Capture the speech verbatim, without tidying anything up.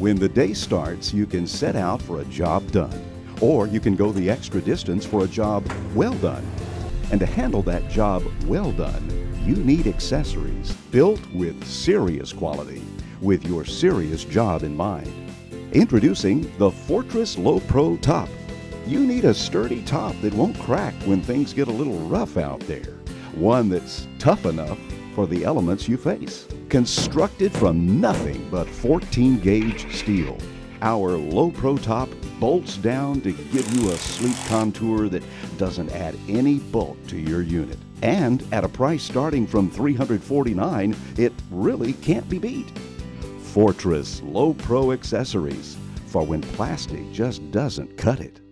When the day starts, you can set out for a job done, or you can go the extra distance for a job well done. And to handle that job well done, you need accessories built with serious quality, with your serious job in mind. Introducing the Fortress Low Pro Top. You need a sturdy top that won't crack when things get a little rough out there. One that's tough enough for the elements you face. Constructed from nothing but fourteen gauge steel, our Low Pro Top bolts down to give you a sleek contour that doesn't add any bulk to your unit. And at a price starting from three hundred forty-nine dollars, it really can't be beat. Fortress Low Pro accessories, for when plastic just doesn't cut it.